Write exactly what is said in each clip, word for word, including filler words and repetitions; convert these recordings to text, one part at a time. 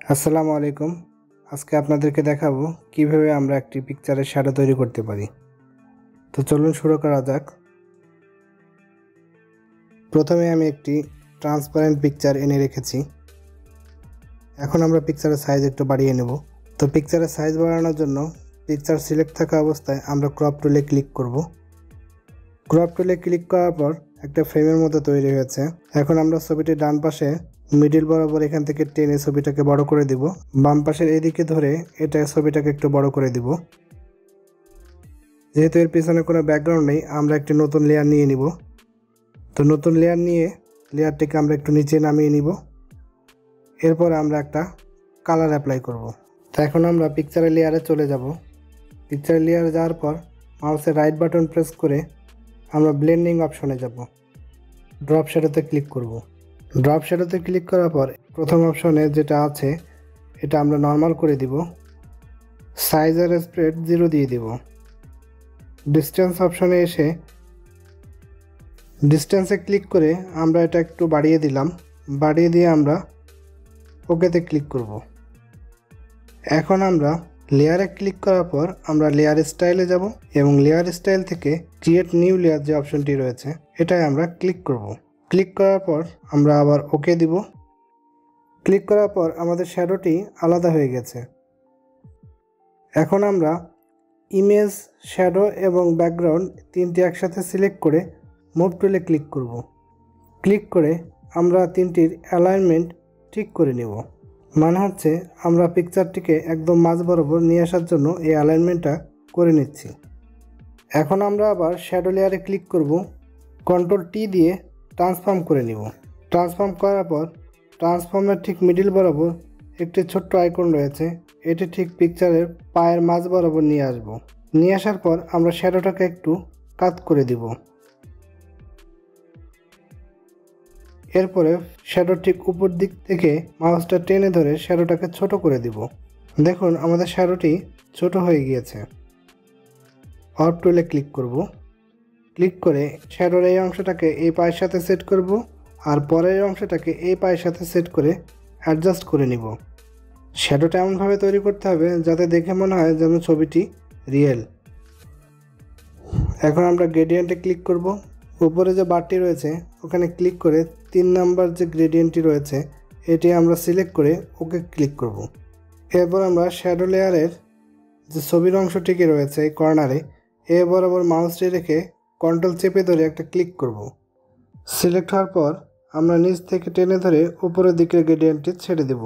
আসসালামু আলাইকুম। আজকে আপনাদেরকে দেখাবো কিভাবে আমরা একটি পিকচারের শ্যাডো তৈরি করতে পারি। তো চলুন শুরু করা যাক। প্রথমে আমি একটি ট্রান্সপারেন্ট পিকচার এনে রেখেছি। এখন আমরা পিকচারের সাইজ একটু বাড়িয়ে নেব। তো পিকচারের সাইজ বাড়ানোর জন্য পিকচার সিলেক্ট থাকা অবস্থায় আমরা ক্রপ টুলে ক্লিক করব। ক্রপ টুলে ক্লিক করার পর একটা ফ্রেমের মতো তৈরি হয়েছে। এখন আমরা ছবিটির ডান পাশে মিডিল বরাবর এখান থেকে টেনে ছবিটাকে বড় করে দিব। বাম পাশের এদিকে ধরে এটা ছবিটাকে একটু বড় করে দিব। যেহেতু এর পিছনে কোনো ব্যাকগ্রাউন্ড নেই, আমরা একটি নতুন লেয়ার নিয়ে নিব। তো নতুন লেয়ার নিয়ে লেয়ারটিকে আমরা একটু নিচে নামিয়ে নিব। এরপর আমরা একটা কালার অ্যাপ্লাই করব। তো এখন আমরা পিকচারের লেয়ারে চলে যাব। পিকচারের লেয়ারে যাওয়ার পর মাউসের রাইট বাটন প্রেস করে আমরা ব্লেন্ডিং অপশনে যাব। ড্রপ শ্যাডোতে ক্লিক করব। ড্রপ শ্যাডোতে ক্লিক করার পর প্রথম অপশনে যেটা আছে এটা আমরা নর্মাল করে দিব। সাইজ আর স্প্রেড জিরো দিয়ে দিব। ডিস্টেন্স অপশনে এসে ডিস্টেন্সে ক্লিক করে আমরা এটা একটু বাড়িয়ে দিলাম। বাড়িয়ে দিয়ে আমরা ওকেতে ক্লিক করব। এখন আমরা লেয়ারে ক্লিক করার পর আমরা লেয়ার স্টাইলে যাব এবং লেয়ার স্টাইল থেকে ক্রিয়েট নিউ লেয়ার যে অপশনটি রয়েছে এটাই আমরা ক্লিক করব। ক্লিক করার পর আমরা আবার ওকে দিব। ক্লিক করার পর আমাদের শ্যাডোটি আলাদা হয়ে গেছে। এখন আমরা ইমেজ, শ্যাডো এবং ব্যাকগ্রাউন্ড তিনটি একসাথে সিলেক্ট করে মুভ টুলে ক্লিক করব। ক্লিক করে আমরা তিনটির অ্যালাইনমেন্ট ঠিক করে নেব। মানে হচ্ছে আমরা পিকচারটিকে একদম মাঝ বরাবর নিয়ে আসার জন্য এই অ্যালাইনমেন্টটা করে নিচ্ছি। এখন আমরা আবার শ্যাডো লেয়ারে ক্লিক করব। কন্ট্রোল টি দিয়ে ট্রান্সফর্ম করে নিব। ট্রান্সফর্ম করার পর ট্রান্সফর্মের ঠিক মিডিল বরাবর একটি ছোট্ট আইকন রয়েছে, এটি ঠিক পিকচারের পায়ের মাঝ বরাবর নিয়ে আসব। নিয়ে আসার পর আমরা শ্যাডোটাকে একটু কাট করে দিব। এরপরে শ্যাডোর ঠিক উপর দিক থেকে মাউসটা টেনে ধরে শ্যাডোটাকে ছোট করে দিব। দেখুন আমাদের শ্যাডোটি ছোট হয়ে গিয়েছে। অফ টুলে ক্লিক করব। ক্লিক করে শ্যাডোর এই অংশটাকে এই পায়ের সাথে সেট করব আর পরের অংশটাকে এই পায়ের সাথে সেট করে অ্যাডজাস্ট করে নিব। শ্যাডোটা এমনভাবে তৈরি করতে হবে যাতে দেখে মনে হয় যেন ছবিটি রিয়েল। এখন আমরা গ্রেডিয়েন্টে ক্লিক করব। উপরে যে বারটি রয়েছে ওখানে ক্লিক করে তিন নাম্বার যে গ্রেডিয়েন্টটি রয়েছে এটি আমরা সিলেক্ট করে ওকে ক্লিক করব। এরপর আমরা শ্যাডো লেয়ারের যে ছবির অংশটিকে রয়েছে এই কর্নারে এ বরাবর মাউসটি রেখে কন্ট্রোল চেপে ধরে একটা ক্লিক করব। সিলেক্ট হওয়ার পর আমরা নিচ থেকে টেনে ধরে উপরের দিকের গ্রেডিয়েন্টটি ছেড়ে দেব।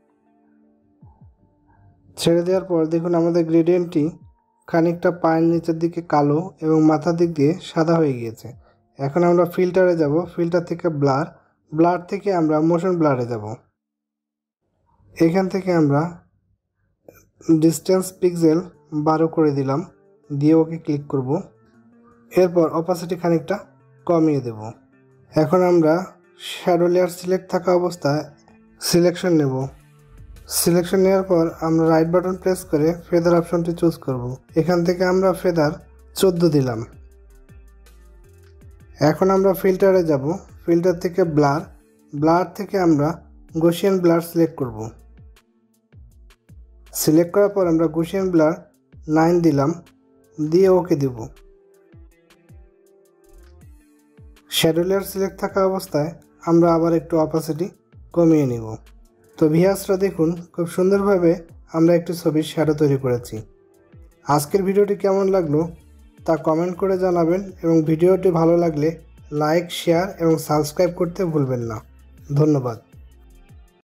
ছেড়ে দেওয়ার পর দেখুন আমাদের গ্রেডিয়েন্টটি খানিকটা পায়ের নিচের দিকে কালো এবং মাথার দিক দিয়ে সাদা হয়ে গিয়েছে। এখন আমরা ফিল্টারে যাব। ফিল্টার থেকে ব্লার, ব্লার থেকে আমরা মোশন ব্লারে যাব। এখান থেকে আমরা ডিস্টেন্স পিক্সেল বারো করে দিলাম, দিয়ে ওকে ক্লিক করব। এরপর অপাসিটি খানিকটা কমিয়ে দেব। এখন আমরা শ্যাডো লেয়ার সিলেক্ট থাকা অবস্থায় সিলেকশন নেব। সিলেকশন নেওয়ার পর আমরা রাইট বাটন প্রেস করে ফেদার অপশনটি চুজ করব। এখান থেকে আমরা ফেদার চোদ্দো দিলাম। এখন আমরা ফিল্টারে যাব। ফিল্টার থেকে ব্লার, ব্লার থেকে আমরা গসিয়ান ব্লার সিলেক্ট করব। সিলেক্ট করার পর আমরা গসিয়ান ব্লার নাইন দিলাম, দিয়ে ওকে দেব। শ্যাডো লেয়ার সিলেক্ট থাকা অবস্থায় আমরা আবার একটু অপাসিটি কমিয়ে নিব। তো ভিউয়ার্সরা দেখুন খুব সুন্দরভাবে আমরা একটি ছবির শ্যাডো তৈরি করেছি। আজকের ভিডিওটি কেমন লাগলো তা কমেন্ট করে জানাবেন এবং ভিডিওটি ভালো লাগলে লাইক, শেয়ার এবং সাবস্ক্রাইব করতে ভুলবেন না। ধন্যবাদ।